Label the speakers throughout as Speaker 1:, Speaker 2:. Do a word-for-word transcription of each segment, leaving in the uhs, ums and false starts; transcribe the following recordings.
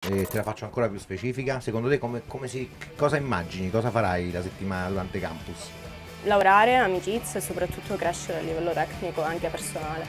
Speaker 1: E te la faccio ancora più specifica. Secondo te come, come si, cosa immagini? Cosa farai la settimana durante campus?
Speaker 2: Lavorare, amicizie e soprattutto crescere a livello tecnico e anche personale.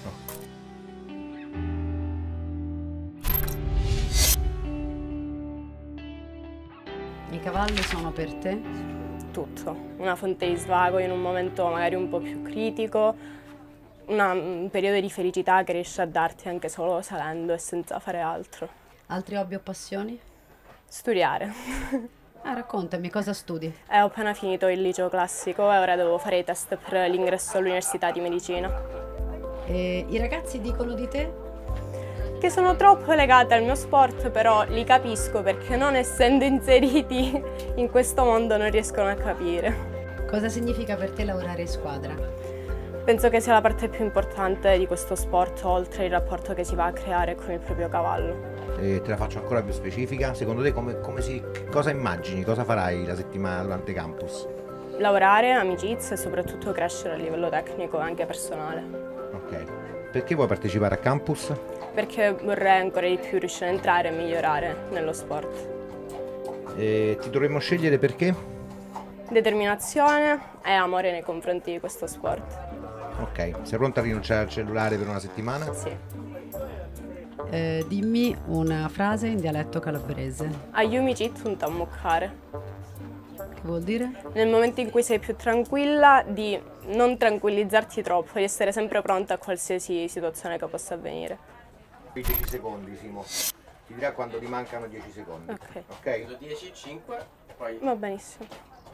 Speaker 3: I cavalli sono per te?
Speaker 2: Tutto, una fonte di svago in un momento magari un po' più critico, una, un periodo di felicità che riesce a darti anche solo salendo e senza fare altro.
Speaker 3: Altri hobby o passioni?
Speaker 2: Studiare.
Speaker 3: Ah, raccontami, cosa studi?
Speaker 2: Eh, ho appena finito il liceo classico e ora devo fare i test per l'ingresso all'università di medicina.
Speaker 3: E i ragazzi dicono di te?
Speaker 2: Che sono troppo legate al mio sport, però li capisco perché non essendo inseriti in questo mondo non riescono a capire.
Speaker 3: Cosa significa per te lavorare in squadra?
Speaker 2: Penso che sia la parte più importante di questo sport, oltre il rapporto che si va a creare con il proprio cavallo.
Speaker 1: E te la faccio ancora più specifica. Secondo te come, come si, cosa immagini? Cosa farai la settimana durante campus?
Speaker 2: Lavorare, amicizie e soprattutto crescere a livello tecnico e anche personale.
Speaker 1: Ok. Perché vuoi partecipare a campus?
Speaker 2: Perché vorrei ancora di più riuscire a entrare e migliorare nello sport.
Speaker 1: E ti dovremmo scegliere perché?
Speaker 2: Determinazione e amore nei confronti di questo sport.
Speaker 1: Ok. Sei pronta a rinunciare al cellulare per una settimana?
Speaker 2: Sì.
Speaker 3: Eh, dimmi una frase in dialetto calabrese.
Speaker 2: Aiumi cit un tammuccare.
Speaker 3: Che vuol dire?
Speaker 2: Nel momento in cui sei più tranquilla, di non tranquillizzarti troppo, di essere sempre pronta a qualsiasi situazione che possa avvenire.
Speaker 1: dieci secondi, Simo. Ti dirà quando ti mancano dieci secondi.
Speaker 2: Ok.
Speaker 1: Ok?
Speaker 4: dieci, cinque, poi
Speaker 2: Va benissimo.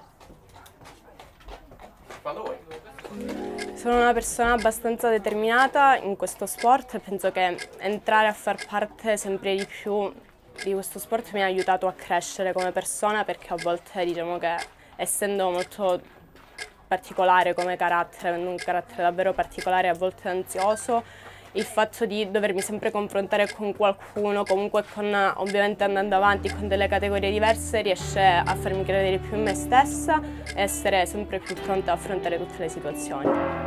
Speaker 4: quando vuoi.
Speaker 2: Sono una persona abbastanza determinata in questo sport e penso che entrare a far parte sempre di più di questo sport mi ha aiutato a crescere come persona, perché a volte diciamo che essendo molto particolare come carattere, avendo un carattere davvero particolare, a volte ansioso, il fatto di dovermi sempre confrontare con qualcuno, comunque con, ovviamente andando avanti con delle categorie diverse, riesce a farmi credere più in me stessa e essere sempre più pronta a affrontare tutte le situazioni.